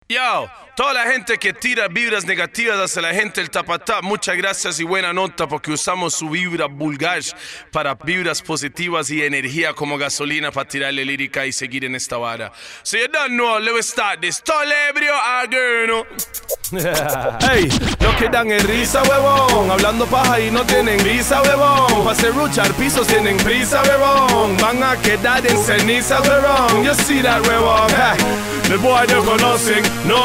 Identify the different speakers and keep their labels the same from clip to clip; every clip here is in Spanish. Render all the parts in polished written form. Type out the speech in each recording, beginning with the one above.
Speaker 1: Yo, toda la gente que tira vibras negativas hacia la gente del Tapatap, muchas gracias y buena nota porque usamos su vibra vulgar para vibras positivas y energía como gasolina para tirarle lírica y seguir en esta vara. So you don't know, let's start this. Tolebrio again.
Speaker 2: Ey, los que dan en risa, huevón. Hablando paja y no tienen visa, huevón. Pa' serruchar pisos tienen prisa, huevón. Van a quedar en cenizas, huevón. You see that, huevón. The boy no conocen, no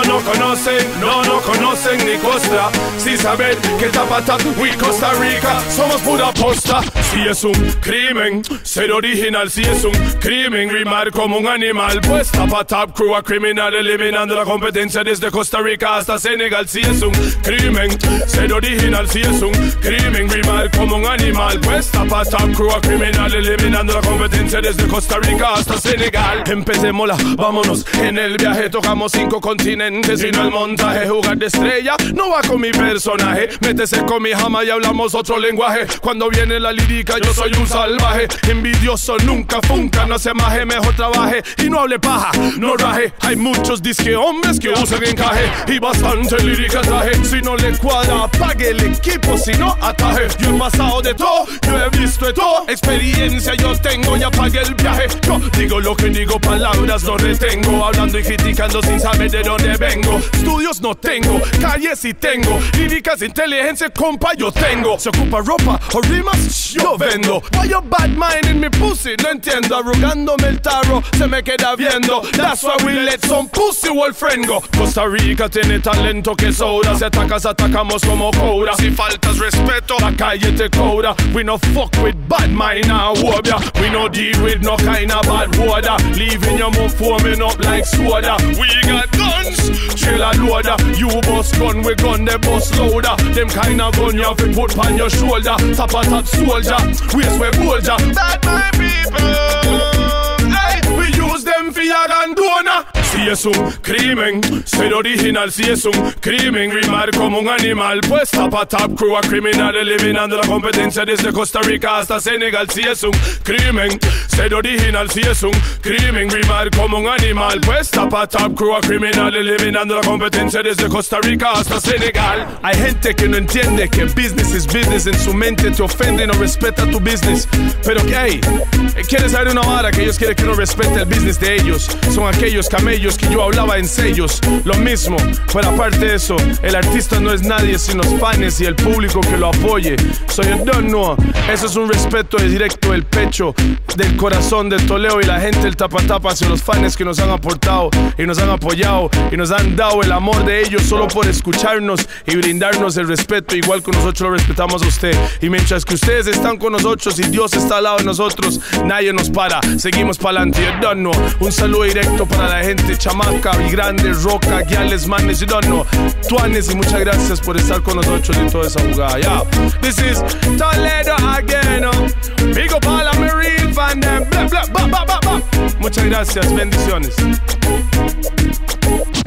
Speaker 2: conocen ni Costa. Si saben que Tapatap, we Costa Rica, somos pura posta. Si es un crimen, ser original, si es un crimen, rimar como un animal, pues Tapatap crew a criminal, eliminando la competencia desde Costa Rica hasta Senegal. Si es un crimen, ser original, si es un crimen, rimar como un animal, pues Tapatap crew a criminal, eliminando la competencia desde Costa Rica hasta Senegal. Empecémosla, vámonos en el viaje, tocamos 5 continentes y no el montaje. Jugar de estrella no va con mi personaje, métese con mi jama y hablamos otro lenguaje. Cuando viene la lírica yo soy un salvaje, envidioso nunca funca, no se maje, mejor trabaje y no hable paja, no raje. Hay muchos disque hombres que usan encaje y bastante lírica traje. Si no le cuadra apague el equipo, si no ataje. Yo he pasado de todo, yo he visto de todo, experiencia yo tengo y apague el viaje. Yo digo lo que digo, palabras no retengo, hablando y criticando sin saber de dónde vengo. Estudios no tengo, calles sí tengo, líricas, inteligencia, compa, yo tengo. Se ocupa ropa o rimas, yo vendo. Why you bad mind in mi pussy? No entiendo, arrugándome el tarro, se me queda viendo. That's why we let some pussy wall friend go. Costa Rica tiene talento que sobra, si atacas, atacamos como cobra. Si faltas respeto, la calle te cobra. We no fuck with bad mind now, wobia. We no deal with no kind of bad water. Leaving your mouth foaming up like soda. We got guns, chill and loader. You bust gun, we gun, they bust louder. Them kind of gun you have to put on your shoulder. Tapatap soldier, we swear bolger. That my people, hey, we use them for your gandona. Si es un crimen, ser original, si es un crimen, rimar como un animal, pues Tapatap crew a criminal, eliminando la competencia desde Costa Rica hasta Senegal. Si es un crimen, ser original, si es un crimen, rimar como un animal, pues Tapatap crew a criminal, eliminando la competencia desde Costa Rica hasta Senegal. Hay gente que no entiende que business is business, en su mente te ofende y no respeta tu business. Pero que hey, quieres saber una vara que ellos quieren que no respete el business de ellos. Son aquellos camellos que yo hablaba en sellos, lo mismo, pero aparte de eso, el artista no es nadie sin los fans y el público que lo apoye. So you don't know, eso es un respeto directo del pecho, del corazón del Toleo y la gente del Tapatap hacia los fans que nos han aportado y nos han apoyado y nos han dado el amor de ellos solo por escucharnos y brindarnos el respeto, igual que nosotros lo respetamos a usted. Y mientras que ustedes están con nosotros y Dios está al lado de nosotros, nadie nos para, seguimos para adelante. You don't know, un saludo directo para la gente chamaca y grande, roca, guiales, manes, you don't know, tuanes, y muchas gracias por estar con nosotros en toda esa jugada. Yeah. This is Toledo again. Big up all of my real fan them. Blah, blah, blah, blah, blah. Muchas gracias, bendiciones.